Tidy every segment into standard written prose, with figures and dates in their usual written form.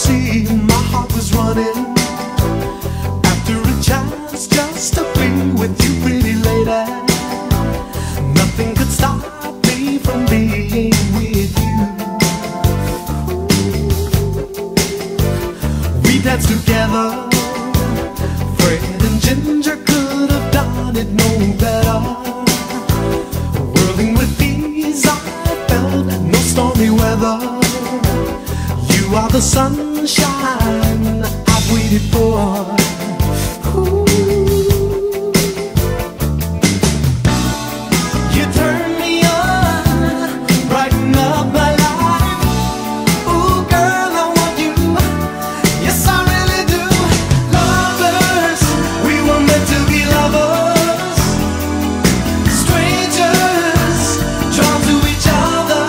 see, my heart was running after a chance just to be with you, pretty lady. Nothing could stop me from being with you. We danced together, Fred and Ginger could have done it no better. Whirling with ease, I felt no stormy weather. You are the sunshine I've waited for. Ooh. You turn me on, brighten up my life. Ooh, girl, I want you. Yes, I really do. Lovers, we were meant to be lovers. Strangers, drawn to each other.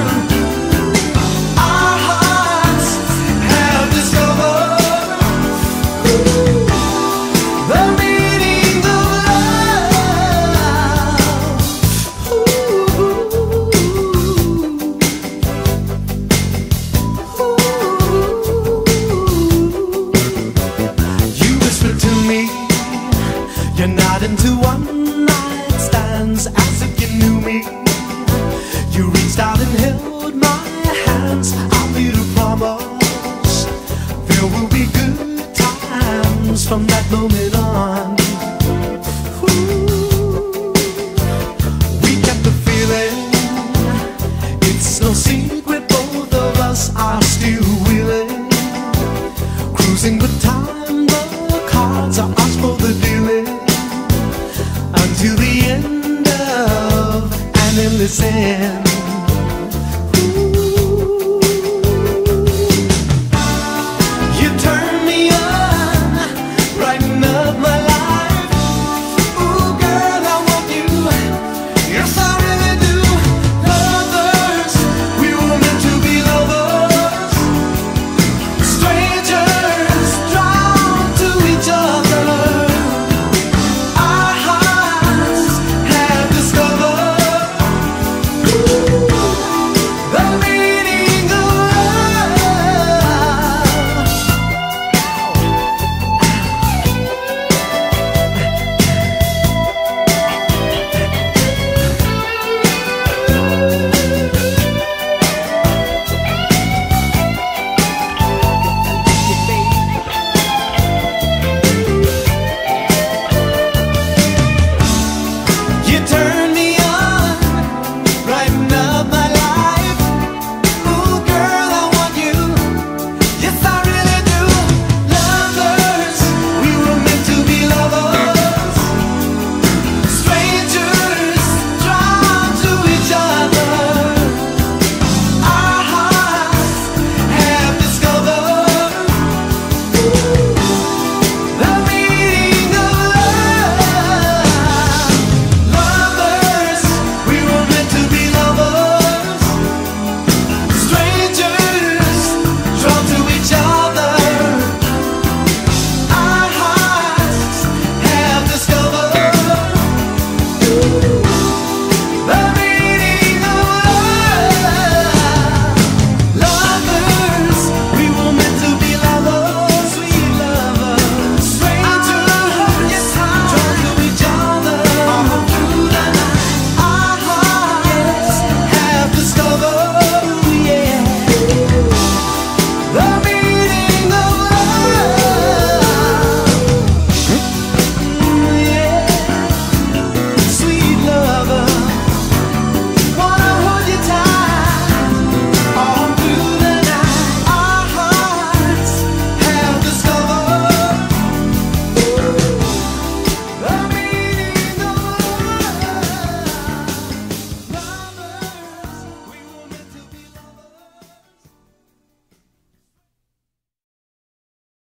Our hearts have discovered the meaning of love. You whispered to me, you're not into one-night stands, as if you knew me. You reached out and held my hands. I made a promise, there will be good times from that moment on. Ooh. We kept the feeling, it's no secret, both of us are still willing, cruising good